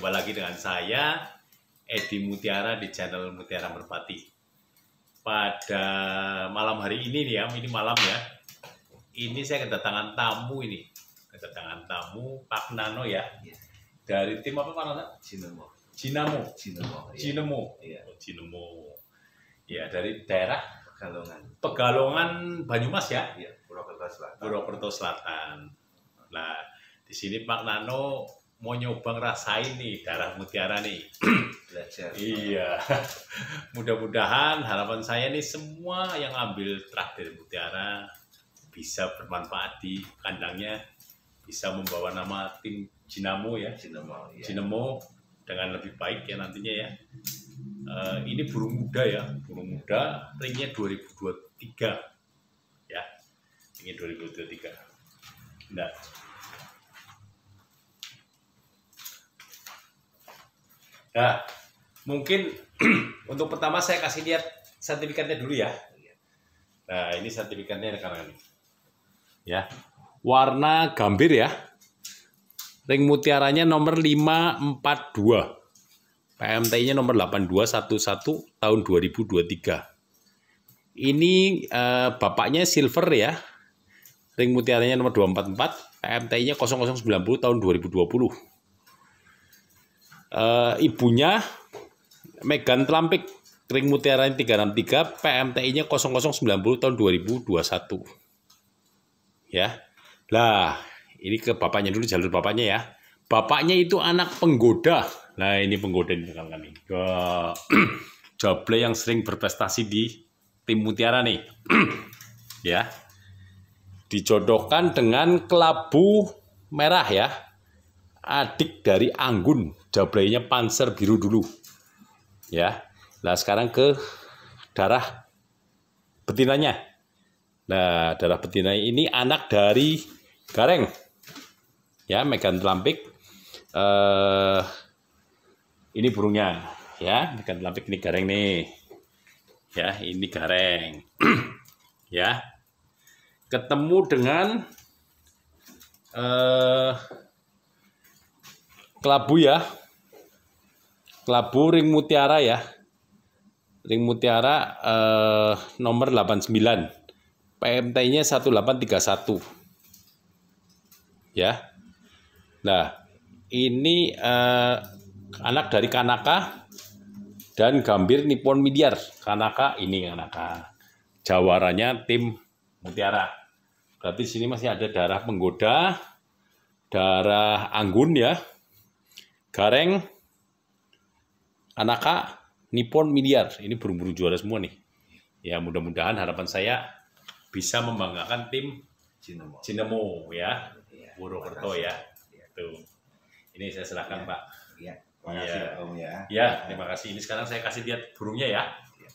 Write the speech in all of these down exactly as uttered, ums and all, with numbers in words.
Jumpa lagi dengan saya, Edi Mutiara di channel Mutiara Merpati. Pada malam hari ini nih ya, ini malam ya. Ini saya kedatangan tamu ini. Kedatangan tamu Pak Nano ya. Dari tim apa Pak Nano? Jinemo. Jinamo. Jinemo. Jinemo. Iya. Oh, Jinemo. Ya, dari daerah Pegalongan. Pegalongan Banyumas ya. Iya, Purwokerto Selatan. Purwokerto Selatan. Nah, di sini Pak Nano mau nyoba ngerasain nih darah mutiara nih. Belajar. Iya. Mudah-mudahan harapan saya nih semua yang ambil traktir mutiara bisa bermanfaat di kandangnya, bisa membawa nama tim Jinamo ya. Jinemo. Iya. Jinemo dengan lebih baik ya nantinya ya. Uh, ini burung muda ya, burung muda, ringnya dua ribu dua puluh tiga ya, ini dua ribu dua puluh tiga. Nah, nah mungkin untuk pertama saya kasih lihat sertifikatnya dulu ya. Nah ini sertifikatnya rekan-rekan ya, warna gambir ya, ring mutiaranya nomor lima empat dua. P M T I-nya nomor delapan dua satu satu tahun dua ribu dua puluh tiga. Ini eh, bapaknya silver ya. Ring mutiaranya nomor dua empat empat, P M T I-nya nol nol sembilan nol tahun dua ribu dua puluh. Eh, ibunya Megan Telampik, ring mutiaranya tiga enam tiga, P M T I-nya nol nol sembilan nol tahun dua ribu dua puluh satu. Ya. Lah, ini ke bapaknya dulu, jalur bapaknya ya. Bapaknya itu anak penggoda. Nah ini penggoda ini kan kami. Jable yang sering berprestasi di tim mutiara nih. Ya. Dijodohkan dengan kelabu merah ya. Adik dari Anggun. Jablenya panser biru dulu. Ya. Nah sekarang ke darah betinanya. Nah darah betina ini anak dari Gareng. Ya, Megan Telampik. Uh, ini burungnya ya, Megan Telampik ini gareng nih ya, ini gareng ya, ketemu dengan uh, kelabu ya, kelabu ring mutiara ya, ring mutiara uh, nomor delapan sembilan, P M T I-nya satu delapan tiga satu ya. Nah, ini eh, anak dari Kanaka dan Gambir Nippon Miliar. Kanaka ini Kanaka. Jawaranya tim mutiara. Berarti sini masih ada darah penggoda, darah Anggun ya, Gareng, Kanaka, Nippon Miliar. Ini burung-burung juara semua nih. Ya, mudah-mudahan harapan saya bisa membanggakan tim Jinemo. Jinemo ya, Purwokerto ya. Tuh. Ini saya serahkan ya, Pak. Iya. Terima kasih ya, Om ya. Ya, terima kasih. Ini sekarang saya kasih lihat burungnya ya. Ya.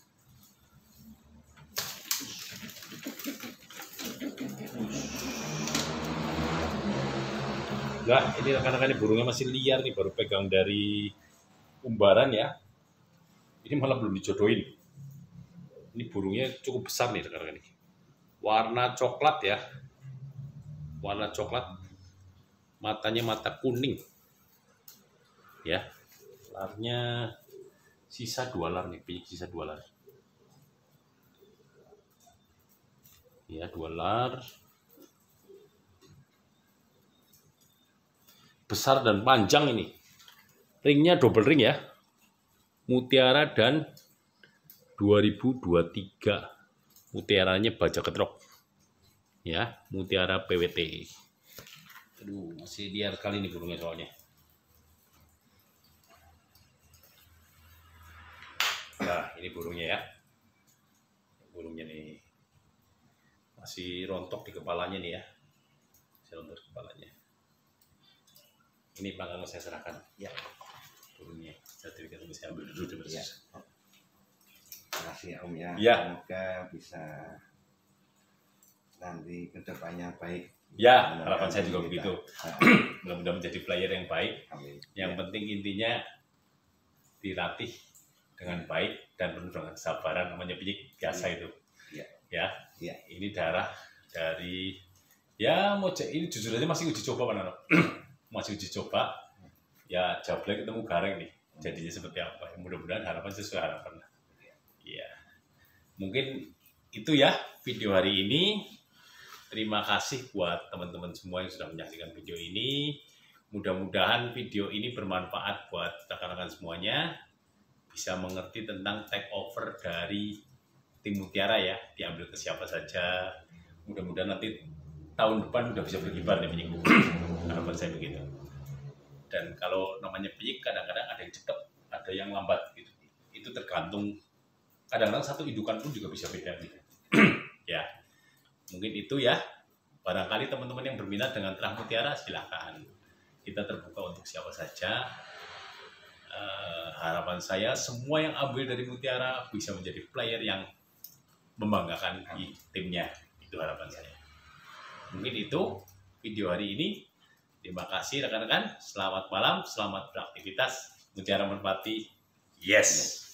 Nah, ini rekan-rekan ini burungnya masih liar nih, baru pegang dari umbaran ya. Ini malah belum dijodohin. Ini burungnya cukup besar nih rekan-rekan ini. Warna coklat ya. Warna coklat. Matanya mata kuning ya, larnya sisa dua lar nih, pijik sisa dua lar ya, dua lar, besar dan panjang. Ini ringnya double ring ya, mutiara dan dua ribu dua puluh tiga, mutiaranya baja ketrok ya, mutiara P W T. Aduh, masih liar kali nih burungnya soalnya. Nah, ini burungnya ya. Burungnya nih. Masih rontok di kepalanya nih ya. Masih rontok di kepalanya. Ini Pak Nano saya serahkan. Ya. Burungnya. Sertifikat ini saya ambil dulu. Ya. Terima kasih Om ya. Ya. Semoga bisa nanti kedepannya baik. Ya, harapan saya juga begitu. Mudah-mudahan menjadi player yang baik. Amin. Yang ya. Penting intinya dilatih dengan baik dan penuh dengan kesabaran, namanya pijik biasa ya. Itu. Ya. Ya. Ya. Ini darah dari ya mau ini jujur aja masih uji coba Pak Nano. Masih uji coba. ya Jablay ketemu Gareng nih, jadinya seperti apa? Mudah-mudahan harapan sesuai harapan. Iya, mungkin itu ya video hari ini. Terima kasih buat teman-teman semua yang sudah menyaksikan video ini. Mudah-mudahan video ini bermanfaat buat rekan-rekan semuanya, bisa mengerti tentang take over dari tim Mutiara ya, diambil ke siapa saja. Mudah-mudahan nanti tahun depan udah bisa berkibar nih penyik. Harapan saya begitu. Dan kalau namanya penyik kadang-kadang ada yang cepat, ada yang lambat gitu. Itu tergantung, kadang-kadang satu indukan pun juga bisa beda gitu. Ya, mungkin itu ya. Barangkali teman-teman yang berminat dengan terah Mutiara silakan. Kita terbuka untuk siapa saja. Uh, harapan saya semua yang ambil dari Mutiara bisa menjadi player yang membanggakan di timnya. Itu harapan saya. Mungkin itu video hari ini. Terima kasih rekan-rekan. Selamat malam, selamat beraktivitas. Mutiara Merpati. Yes.